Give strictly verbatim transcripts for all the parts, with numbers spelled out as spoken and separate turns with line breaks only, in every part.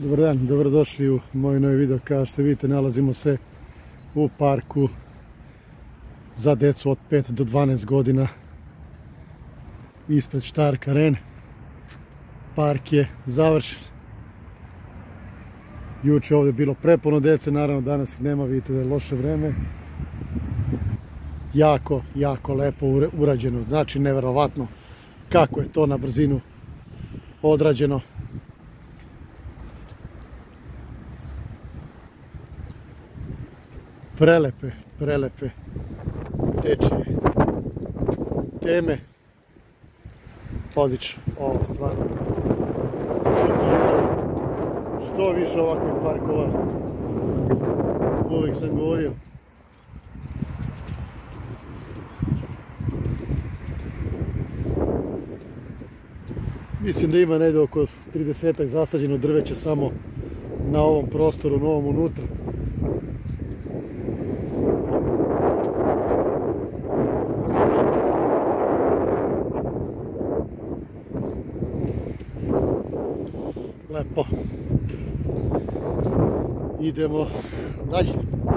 Dobar dan, dobrodošli u moj novi video. Kao što vidite, nalazimo se u parku za djecu od pet do dvanaest godina ispred Stark Arene. Park je završen. Juče ovdje bilo prepuno djece, naravno danas ih nema, vidite da je loše vreme. Jako, jako lepo urađeno, znači nevjerovatno kako je to na brzinu odrađeno. Prelepe, prelepe dečije teme. Odlično, ovo stvarno super izgleda. Što više ovakvih parkova, uvijek sam govorio. Mislim da ima negdje oko tridesetak zasađeno drveća samo na ovom prostoru, novom unutra. Lepo. Idemo dalje.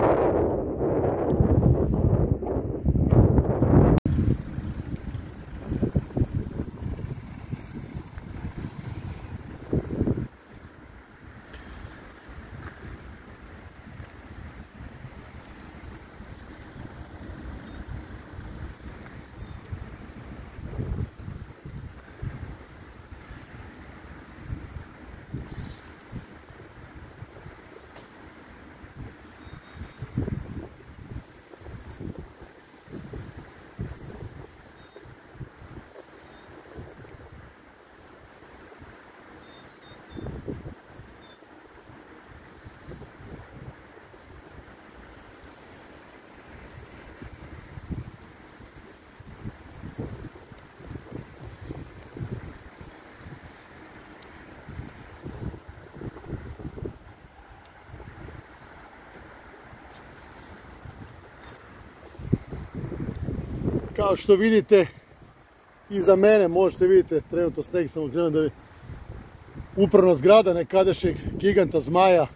Kao što vidite, iza mene možete vidjeti, trenutno sneg sam okrenuo da je upravna zgrada nekadašnjeg giganta Zmaja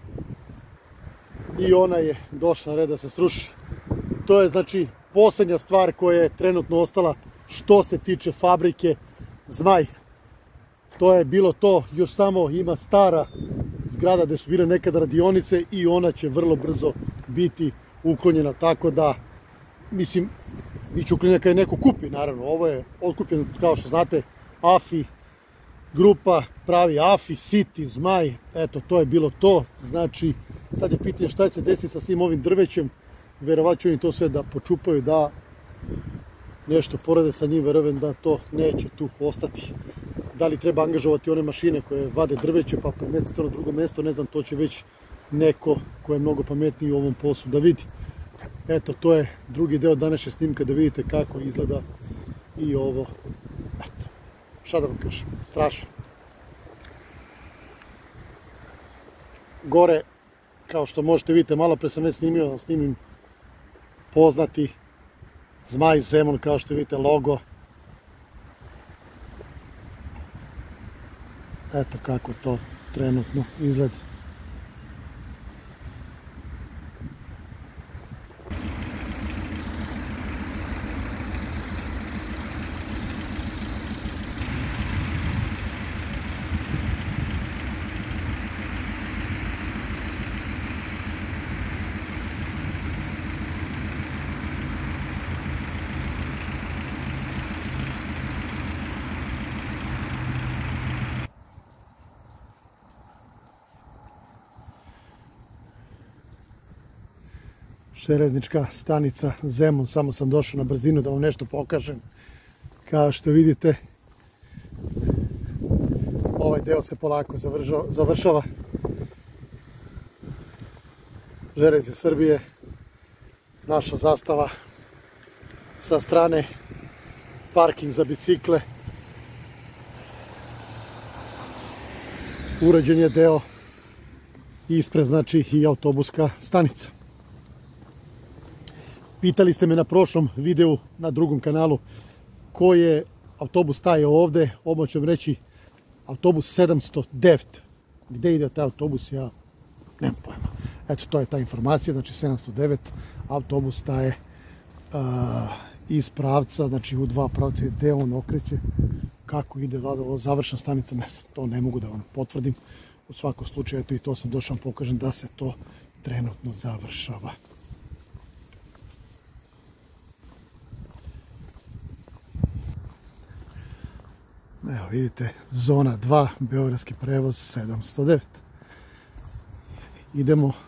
i ona je došla na red da se sruši. To je znači posljednja stvar koja je trenutno ostala što se tiče fabrike Zmaj. To je bilo to, još samo ima stara zgrada gdje su bile nekada radionice i ona će vrlo brzo biti uklonjena, tako da, mislim, biće uklonjena kad je neko kupi, naravno. Ovo je otkupljeno, kao što znate, A F I grupa pravi A F I, City, Zmaj, eto, to je bilo to. Znači, sad je pitanje šta će se desiti sa svim ovim drvećem, verovatno će oni to sve da počupaju, da nešto porade sa njim, verujem da to neće tu ostati. Da li treba angažovati one mašine koje vade drveće pa premestiti to na drugo mjesto, ne znam, to će već neko ko je mnogo pametniji u ovom poslu da vidi. Eto, to je drugi deo današnje snimka, da vidite kako izgleda i ovo. Eto, šta da vam kažem, strašno. Gore, kao što možete vidjeti, malo pre sam već snimio, da snimim poznati Zmaj Zemun, kao što vidite, logo. Eto kako to trenutno izgleda. Željeznička stanica Zemun, samo sam došao na brzinu da vam nešto pokažem. Kao što vidite, ovaj deo se polako završava. Železnice Srbije, naša zastava sa strane, parking za bicikle. Urađen je deo ispred, znači, i autobuska stanica. Pitali ste me na prošlom videu na drugom kanalu koji je autobus staje ovdje, odmah ću vam reći autobus sedamsto devet Gde ide taj autobus, ja nemam pojma. Eto, to je ta informacija, znači sedamsto devet, autobus staje uh, iz pravca, znači u dva pravca, gde on okreće, kako ide završna stanica, ne znam, to ne mogu da vam potvrdim. U svakom slučaju, eto i to sam došao vam pokažem da se to trenutno završava. Evo vidite, zona dva, beogradski prevoz sedamsto devet. Idemo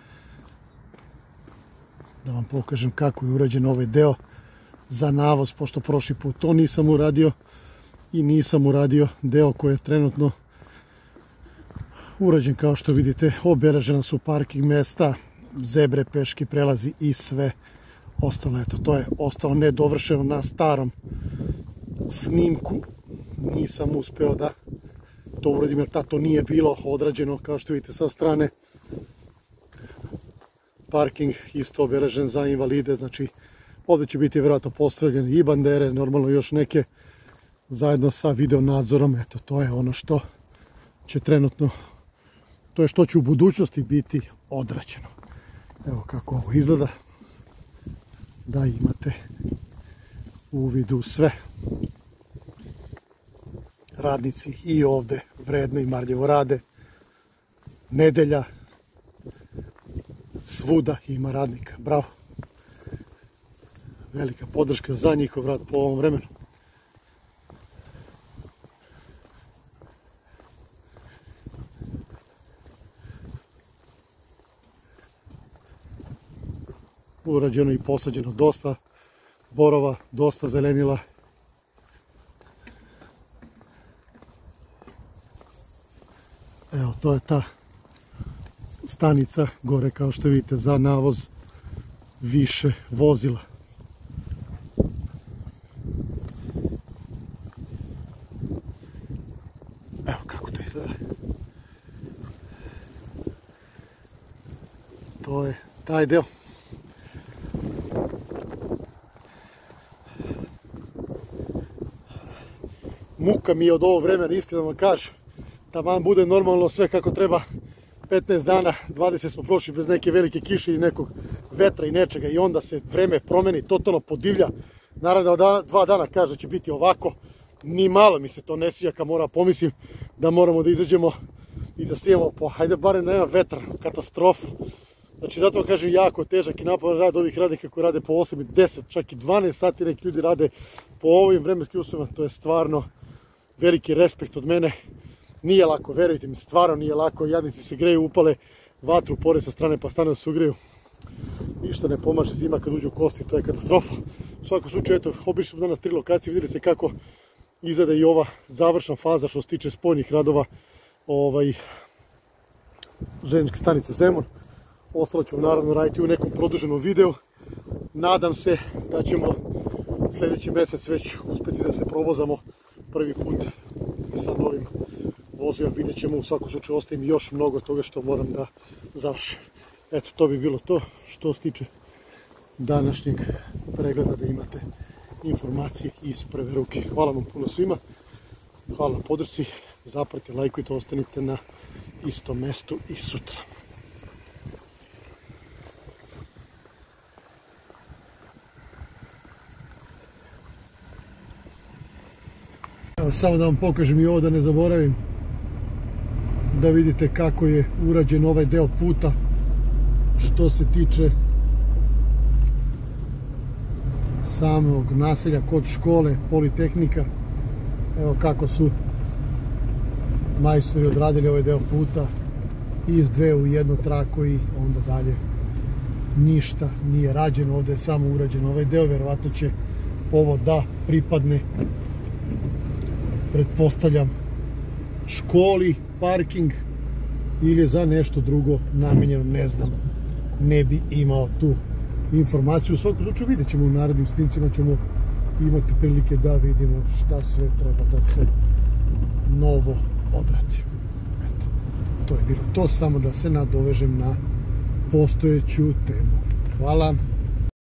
da vam pokažem kako je urađen ovaj deo za navoz, pošto prošli put to nisam uradio i nisam uradio deo koji je trenutno urađen. Kao što vidite, obeležena su parking mesta, zebre, peški prelazi i sve ostalo. Eto, to je ostalo nedovršeno na starom snimku. Nisam uspeo da to uradim jer to nije bilo odrađeno, kao što vidite sa strane. Parking isto obeležen za invalide, znači ovdje će biti vjerojatno postavljene i bandere, normalno još neke, zajedno sa video nadzorom. Eto, to je ono što će trenutno, to je što će u budućnosti biti odrađeno. Evo kako ovo izgleda, da imate uvid u sve. Radnici i ovdje vredno i marljivo rade. Nedelja, svuda ima radnika. Bravo. Velika podrška za njihov rad po ovom vremenu. Urađeno i posađeno dosta borova, dosta zelenila. Evo, to je ta stanica gore, kao što vidite, za navoz više vozila. Evo kako to izgleda. To je taj deo. Muka mi je od ovog vremena, iskreno vam kažem. Taman bude normalno sve kako treba, petnaest dana, dvadeset smo prošli bez neke velike kiše i nekog vetra i nečega i onda se vreme promeni, totalno podivlja. Naravno da dva dana kaže da će biti ovako, ni malo mi se to ne sviđa kad moram pomislim da moramo da izađemo i da snijemo po, hajde barem nema vetra, katastrofa. Znači zato vam kažem, jako težak i naporan rad ovih radnika koji rade po osam, deset, čak i dvanaest sati, neki ljudi rade po ovim vremenskim uslovima, to je stvarno veliki respekt od mene. Nije lako, verujte mi, stvarno nije lako, jadnici se greju, upale vatru pored sa strane pa stane da se ugreju. Ništa ne pomaže zima kad uđe u kosti, to je katastrofa. U svakom slučaju, eto, obišli smo danas tri lokacije, vidjeli ste kako izgleda i ova završna faza što se tiče spoljnih radova ovaj, željezničke stanice Zemun. Ostalo ćemo naravno raditi u nekom produženom videu. Nadam se da ćemo sljedeći mjesec već uspjeti da se provozamo prvi put sa novim vozilom. Vidjet ćemo, u svakom slučaju ostaje mi još mnogo toga što moram da završim. Eto, to bi bilo to što se tiče današnjeg pregleda, da imate informacije iz prve ruke. Hvala vam puno svima, hvala na podršci, zapratite, lajkujte, ostanite na istom mestu i sutra. Evo, samo da vam pokažem i ovo da ne zaboravim, da vidite kako je urađen ovaj deo puta što se tiče samog naselja kod škole, Politehnika. Evo kako su majstori odradili ovaj deo puta, iz dve u jednu traku i onda dalje ništa nije rađeno. Ovdje je samo urađen ovaj deo, verovatno će ovo da pripadne, pretpostavljam, školi, parking ili za nešto drugo namenjeno, ne znam, ne bi imao tu informaciju. U svakom slučaju vidjet ćemo u narednim snimcima, ćemo imati prilike da vidimo šta sve treba da se novo odradi. Eto, to je bilo to, samo da se nadovežem na postojeću temu. Hvala.